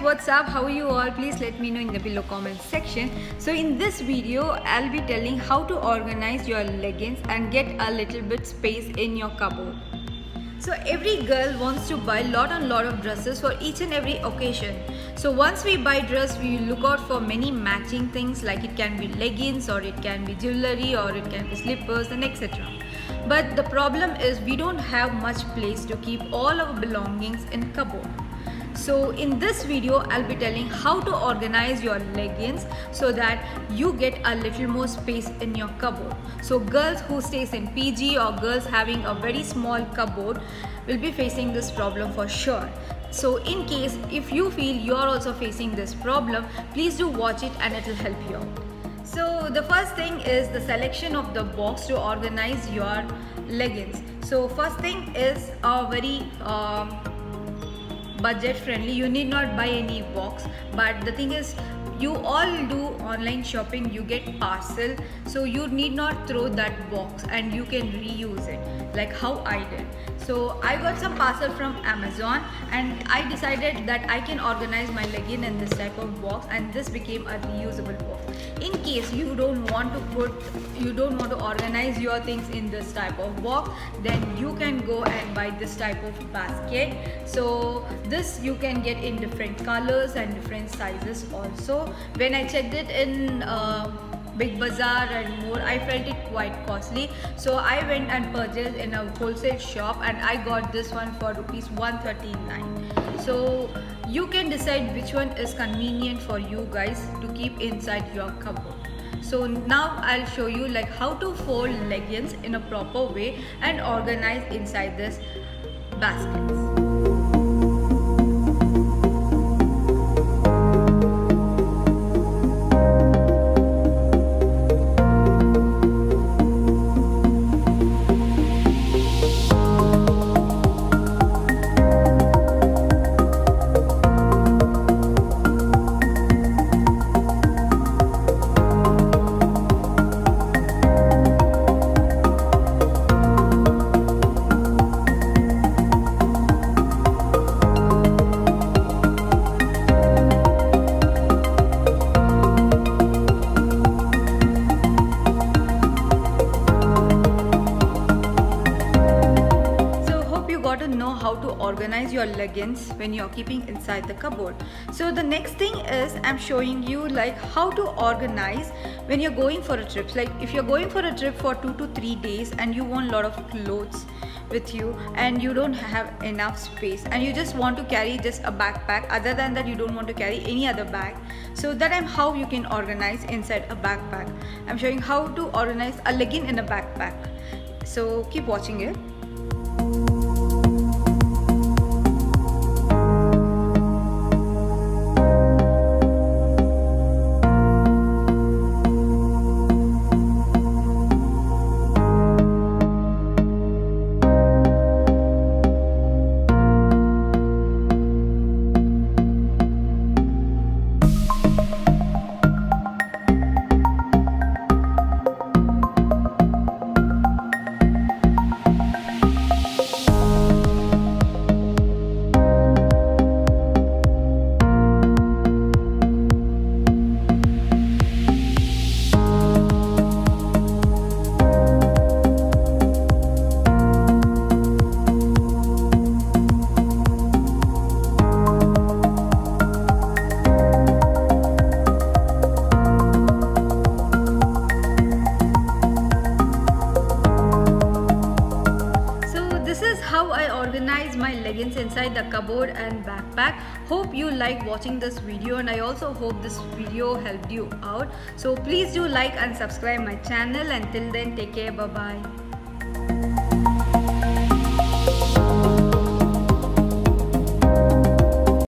what's up? How are you all? Please let me know in the below comment section. So in this video, I'll be telling how to organize your leggings and get a little bit space in your cupboard. So every girl wants to buy lot of dresses for each and every occasion. So once we buy dress, we look out for many matching things, like it can be leggings or it can be jewelry or it can be slippers and etc. But the problem is we don't have much place to keep all our belongings in cupboard. So in this video, I'll be telling how to organize your leggings so that you get a little more space in your cupboard. So girls who stays in PG or girls having a very small cupboard will be facing this problem for sure. So in case if you feel you're also facing this problem, please do watch it and it will help you out. So the first thing is the selection of the box to organize your leggings. So first thing is a very budget friendly. You need not buy any box, but the thing is you all do online shopping, you get parcel, so you need not throw that box and you can reuse it like how I did. So I got some parcel from Amazon and I decided that I can organize my legging in this type of box, and this became a reusable box. In case you don't want to organize your things in this type of box, then you can go and buy this type of basket. So this you can get in different colors and different sizes also. When I checked it in Big Bazaar and more, I felt it quite costly, so I went and purchased in a wholesale shop and I got this one for rupees 139. So you can decide which one is convenient for you guys to keep inside your cupboard. So now I'll show you like how to fold leggings in a proper way and organize inside this baskets. Know how to organize your leggings when you're keeping inside the cupboard. So the next thing is I'm showing you like how to organize when you're going for a trip. Like if you're going for a trip for 2 to 3 days and you want a lot of clothes with you and you don't have enough space and you just want to carry just a backpack, other than that you don't want to carry any other bag, so that I'm how you can organize inside a backpack. I'm showing how to organize a legging in a backpack, so keep watching it. How I organize my leggings inside the cupboard and backpack. Hope you like watching this video, and I also hope this video helped you out. So please do like and subscribe my channel. Until then, take care. Bye bye.